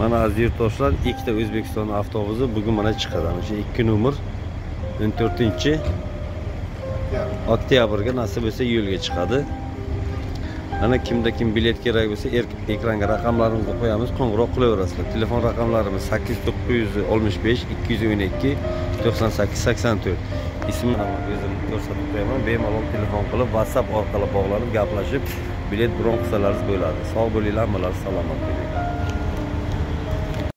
Mana aziz yurtdoshlar, ikkita O'zbekiston avtobusi bugun mana chiqadi. Ana shu 2 nomer 14-oktyabrga nasib etsa yo'lga chiqadi. Ana kimda kim bilet kerak bo'lsa, ekranga raqamlarimizni qo'yamiz, qo'ng'iroq qilaverasizlar. Telefon raqamlarimiz 8965 212 98 84. Ismini o'zimni ko'rsatib qo'yaman. Bemalol telefon qilib, WhatsApp orqali bog'lanib, gaplashib, bilet bron qilsalaringiz bo'ladi. Sog' bo'linglar, salomat bo'ling.